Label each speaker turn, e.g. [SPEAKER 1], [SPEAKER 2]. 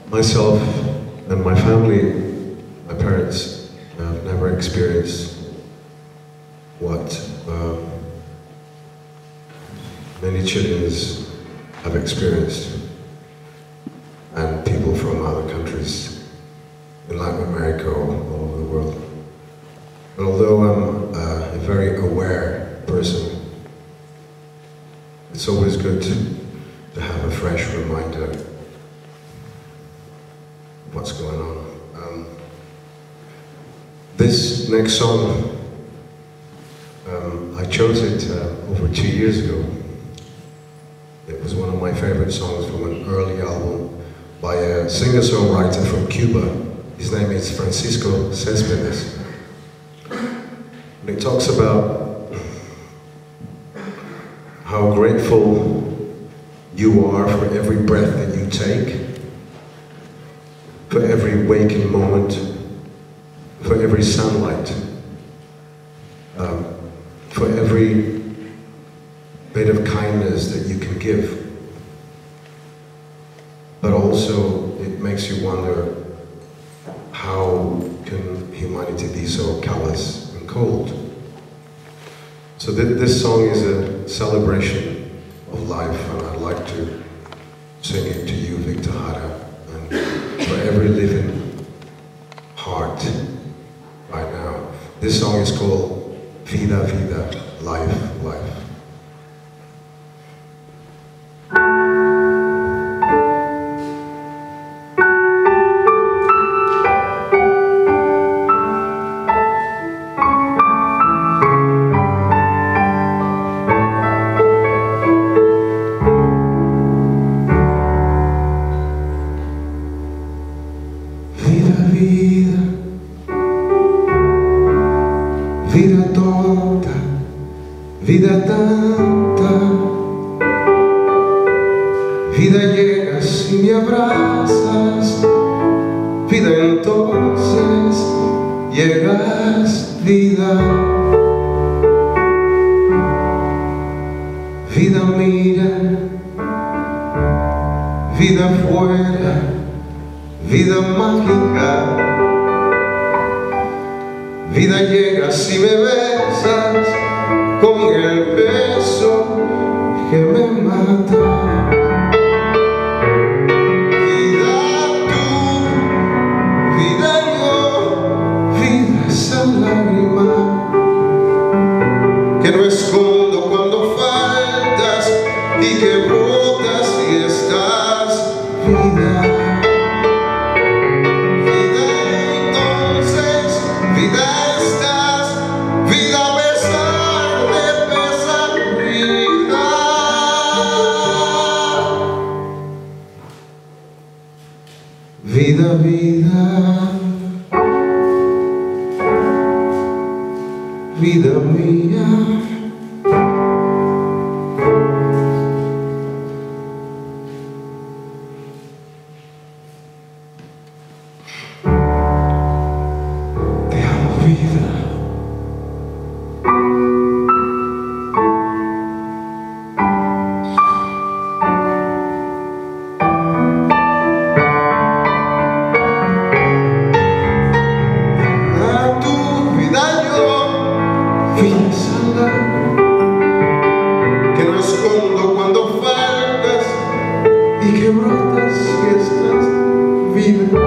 [SPEAKER 1] Myself and my family, my parents, have never experienced what many Chileans have experienced, and people from other countries in Latin America or all over the world. And although I'm a very aware person, it's always good to have a fresh reminder of what's going on. This next song, I chose it over 2 years ago. It was one of my favorite songs from an early album by a singer-songwriter from Cuba. His name is Francisco Céspedes. And it talks about how grateful you are for every breath that you take, for every waking moment, for every sunlight, for every bit of kindness that you can give. But also, it makes you wonder, how can humanity be so callous and cold? So this song is a celebration of life, and I'd like to sing it to you, Victor Jara, and for every living heart right now. This song is called Vida, Vida, Life, Life.
[SPEAKER 2] Vida, vida tonta, vida tanta, vida llegas y me abrazas, vida entonces llegas, vida, vida mira, vida fuera, vida mágica, vida llegas y me besas con el beso que me mata. Vida tú, vida yo, vida esa lágrima que no escondo cuando faltas y que brotas y estás, vida. Vida, vida, vida mía. Te amo, vida. Que no escondo cuando faltas y que brotas y estás, vida.